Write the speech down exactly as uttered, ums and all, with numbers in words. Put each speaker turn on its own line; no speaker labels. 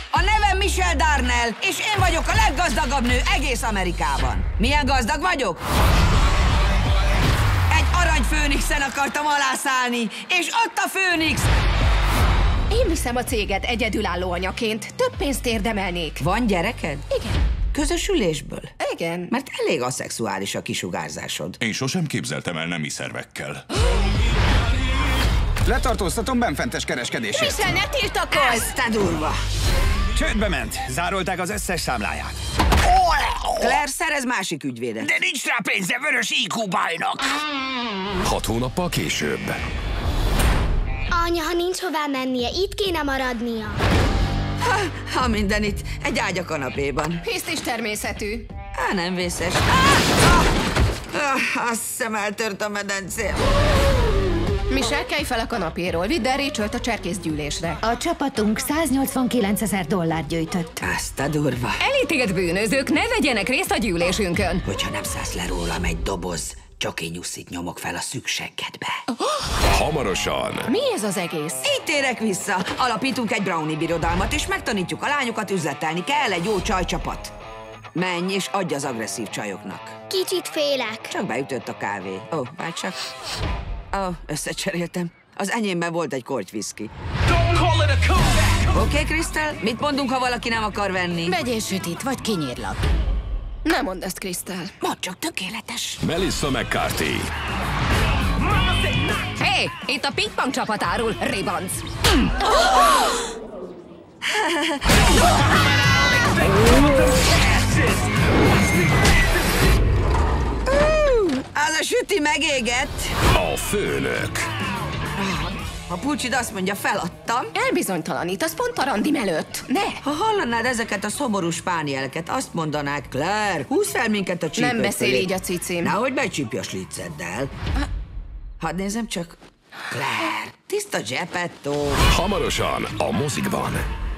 A nevem Michelle Darnell, és én vagyok a leggazdagabb nő egész Amerikában. Milyen gazdag vagyok? Egy aranyfőnixen akartam alászállni, és ott a főnix!
Én viszem a céget egyedülálló anyaként. Több pénzt érdemelnék.
Van gyereked?
Igen.
Közösülésből?
Igen.
Mert elég aszexuális a kisugárzásod.
Én sosem képzeltem el nemi szervekkel.
Letartóztatom benfentes kereskedésért.
Michelle, ne tiltakozz!
Ez te durva!
Csődbe ment. Zárolták az összes számláját.
Claire, szerez másik ügyvédet.
De nincs rá pénze vörös í kú bájnak.
Hat hónappal később.
Anya, ha nincs hová mennie, itt kéne maradnia.
Ha, ha minden itt, egy ágy a kanapéban.
Hisztis természetű.
Á, nem vészes. Ah, ah, ah, azt hiszem eltört a medencém.
Michelle, kelj fel a kanapéról. Vidd el Rachelt a cserkészgyűlésre.
A csapatunk száznyolcvankilencezer dollár gyűjtött.
Azt a durva.
Elítélt bűnözők ne vegyenek részt a gyűlésünkön.
Hogyha nem szállsz le rólam egy doboz, csoki nyuszit nyomok fel a szükségedbe.
Hamarosan.
Mi ez az egész?
Így térek vissza. Alapítunk egy brownie birodalmat, és megtanítjuk a lányokat üzletelni. Kell egy jó csajcsapat. Menj és adj az agresszív csajoknak.
Kicsit félek.
Csak beütött a kávé. Ó, oh, várj csak. Ó, oh, összecseréltem. Az enyémben volt egy korty viszki. Oké, okay, Crystal, mit mondunk, ha valaki nem akar venni?
Vegyél sütit, vagy kinyírlak. Nem mondd ezt, Crystal.
Mondd csak, tökéletes.
Melissa McCarthy.
Hé, hey, itt a ping-pong csapatáról, ribanc.
Az a süti megégett.
A főnök.
A pulcsid azt mondja, feladtam.
Elbizonytalanít, az pont a randim előtt. Ne!
Ha hallanád ezeket a szomorú spánieleket, azt mondanák, Claire, húzz fel minket a csípők
Nem beszél
fölé.
így a cicim.
Nehogy becsípj a slicceddel. Hadd nézem csak. Claire, tiszta Geppetto.
Hamarosan a mozikban.